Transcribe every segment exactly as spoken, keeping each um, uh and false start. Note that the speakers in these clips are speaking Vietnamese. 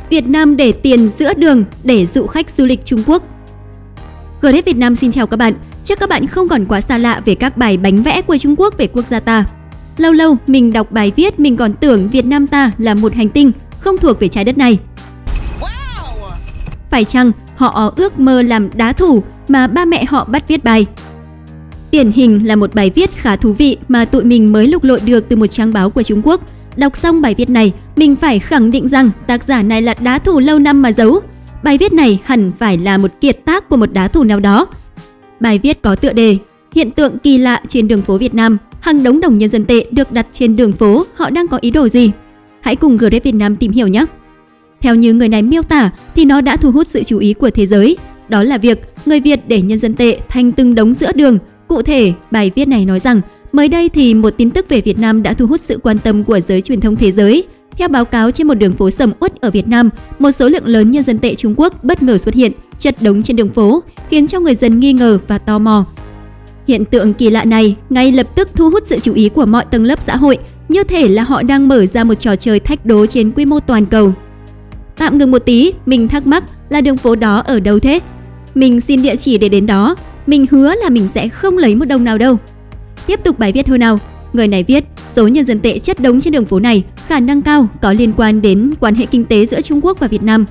Việt Nam để tiền giữa đường để dụ khách du lịch Trung Quốc. giê rờ ép Việt Nam xin chào các bạn. Chắc các bạn không còn quá xa lạ về các bài bánh vẽ của Trung Quốc về quốc gia ta. Lâu lâu mình đọc bài viết mình còn tưởng Việt Nam ta là một hành tinh không thuộc về trái đất này. Wow! Phải chăng họ ước mơ làm đá thủ mà ba mẹ họ bắt viết bài? Điển hình là một bài viết khá thú vị mà tụi mình mới lục lọi được từ một trang báo của Trung Quốc. Đọc xong bài viết này, mình phải khẳng định rằng tác giả này là đá thủ lâu năm mà giấu. Bài viết này hẳn phải là một kiệt tác của một đá thủ nào đó. Bài viết có tựa đề: Hiện tượng kỳ lạ trên đường phố Việt Nam, hàng đống đồng nhân dân tệ được đặt trên đường phố, họ đang có ý đồ gì? Hãy cùng giê rờ ép Việt Nam tìm hiểu nhé! Theo như người này miêu tả thì nó đã thu hút sự chú ý của thế giới. Đó là việc người Việt để nhân dân tệ thành từng đống giữa đường. Cụ thể, bài viết này nói rằng mới đây thì một tin tức về Việt Nam đã thu hút sự quan tâm của giới truyền thông thế giới. Theo báo cáo, trên một đường phố sầm uất ở Việt Nam, một số lượng lớn nhân dân tệ Trung Quốc bất ngờ xuất hiện, chất đống trên đường phố, khiến cho người dân nghi ngờ và tò mò. Hiện tượng kỳ lạ này ngay lập tức thu hút sự chú ý của mọi tầng lớp xã hội, như thể là họ đang mở ra một trò chơi thách đố trên quy mô toàn cầu. Tạm ngừng một tí, mình thắc mắc là đường phố đó ở đâu thế? Mình xin địa chỉ để đến đó. Mình hứa là mình sẽ không lấy một đồng nào đâu. Tiếp tục bài viết thôi nào. Người này viết, số nhân dân tệ chất đống trên đường phố này khả năng cao có liên quan đến quan hệ kinh tế giữa Trung Quốc và Việt Nam.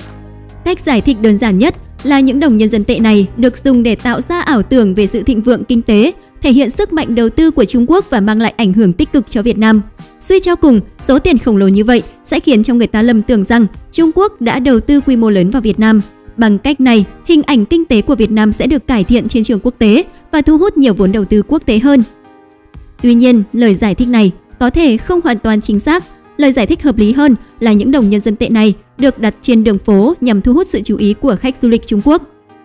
Cách giải thích đơn giản nhất là những đồng nhân dân tệ này được dùng để tạo ra ảo tưởng về sự thịnh vượng kinh tế, thể hiện sức mạnh đầu tư của Trung Quốc và mang lại ảnh hưởng tích cực cho Việt Nam. Suy cho cùng, số tiền khổng lồ như vậy sẽ khiến cho người ta lầm tưởng rằng Trung Quốc đã đầu tư quy mô lớn vào Việt Nam. Bằng cách này, hình ảnh kinh tế của Việt Nam sẽ được cải thiện trên trường quốc tế và thu hút nhiều vốn đầu tư quốc tế hơn. Tuy nhiên, lời giải thích này có thể không hoàn toàn chính xác. Lời giải thích hợp lý hơn là những đồng nhân dân tệ này được đặt trên đường phố nhằm thu hút sự chú ý của khách du lịch Trung Quốc.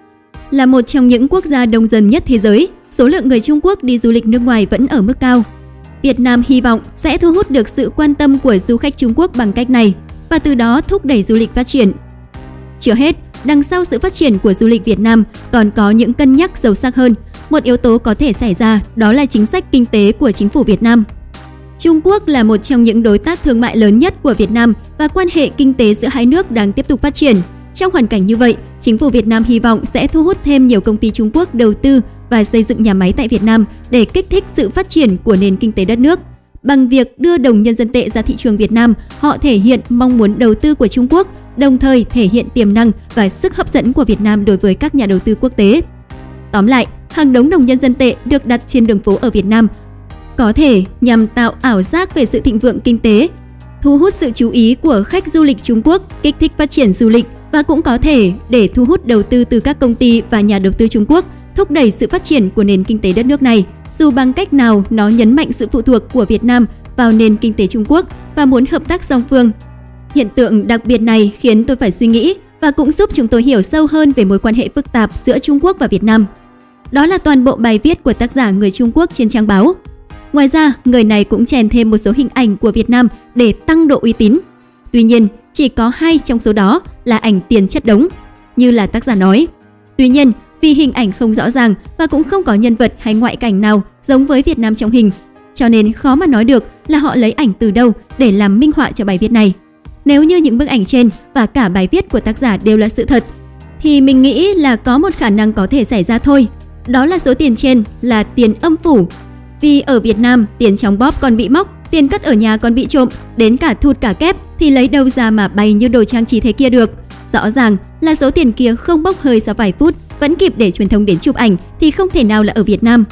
Là một trong những quốc gia đông dân nhất thế giới, số lượng người Trung Quốc đi du lịch nước ngoài vẫn ở mức cao. Việt Nam hy vọng sẽ thu hút được sự quan tâm của du khách Trung Quốc bằng cách này và từ đó thúc đẩy du lịch phát triển. Chưa hết, đằng sau sự phát triển của du lịch Việt Nam còn có những cân nhắc sâu sắc hơn. Một yếu tố có thể xảy ra đó là chính sách kinh tế của chính phủ Việt Nam. Trung Quốc là một trong những đối tác thương mại lớn nhất của Việt Nam và quan hệ kinh tế giữa hai nước đang tiếp tục phát triển. Trong hoàn cảnh như vậy, chính phủ Việt Nam hy vọng sẽ thu hút thêm nhiều công ty Trung Quốc đầu tư và xây dựng nhà máy tại Việt Nam để kích thích sự phát triển của nền kinh tế đất nước. Bằng việc đưa đồng nhân dân tệ ra thị trường Việt Nam, họ thể hiện mong muốn đầu tư của Trung Quốc, đồng thời thể hiện tiềm năng và sức hấp dẫn của Việt Nam đối với các nhà đầu tư quốc tế. Tóm lại, hàng đống đồng nhân dân tệ được đặt trên đường phố ở Việt Nam có thể nhằm tạo ảo giác về sự thịnh vượng kinh tế, thu hút sự chú ý của khách du lịch Trung Quốc, kích thích phát triển du lịch và cũng có thể để thu hút đầu tư từ các công ty và nhà đầu tư Trung Quốc, thúc đẩy sự phát triển của nền kinh tế đất nước này. Dù bằng cách nào nó nhấn mạnh sự phụ thuộc của Việt Nam vào nền kinh tế Trung Quốc và muốn hợp tác song phương. Hiện tượng đặc biệt này khiến tôi phải suy nghĩ và cũng giúp chúng tôi hiểu sâu hơn về mối quan hệ phức tạp giữa Trung Quốc và Việt Nam. Đó là toàn bộ bài viết của tác giả người Trung Quốc trên trang báo. Ngoài ra, người này cũng chèn thêm một số hình ảnh của Việt Nam để tăng độ uy tín. Tuy nhiên, chỉ có hai trong số đó là ảnh tiền chất đống, như là tác giả nói. Tuy nhiên, vì hình ảnh không rõ ràng và cũng không có nhân vật hay ngoại cảnh nào giống với Việt Nam trong hình, cho nên khó mà nói được là họ lấy ảnh từ đâu để làm minh họa cho bài viết này. Nếu như những bức ảnh trên và cả bài viết của tác giả đều là sự thật, thì mình nghĩ là có một khả năng có thể xảy ra thôi. Đó là số tiền trên là tiền âm phủ. Vì ở Việt Nam, tiền trong bóp còn bị móc, tiền cất ở nhà còn bị trộm, đến cả thụt cả kép thì lấy đâu ra mà bay như đồ trang trí thế kia được. Rõ ràng là số tiền kia không bốc hơi sau vài phút, vẫn kịp để truyền thông đến chụp ảnh thì không thể nào là ở Việt Nam.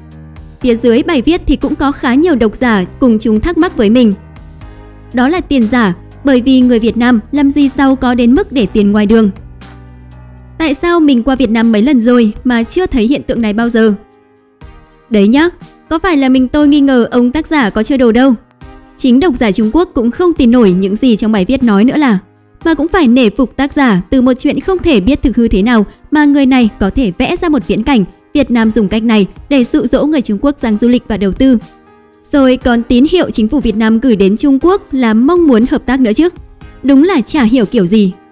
Phía dưới bài viết thì cũng có khá nhiều độc giả cùng chúng thắc mắc với mình. Đó là tiền giả, bởi vì người Việt Nam làm gì giàu có đến mức để tiền ngoài đường. Tại sao mình qua Việt Nam mấy lần rồi mà chưa thấy hiện tượng này bao giờ? Đấy nhá, có phải là mình tôi nghi ngờ ông tác giả có chơi đồ đâu. Chính độc giả Trung Quốc cũng không tin nổi những gì trong bài viết nói nữa là, mà cũng phải nể phục tác giả từ một chuyện không thể biết thực hư thế nào mà người này có thể vẽ ra một viễn cảnh Việt Nam dùng cách này để dụ dỗ người Trung Quốc sang du lịch và đầu tư. Rồi còn tín hiệu chính phủ Việt Nam gửi đến Trung Quốc là mong muốn hợp tác nữa chứ. Đúng là chả hiểu kiểu gì.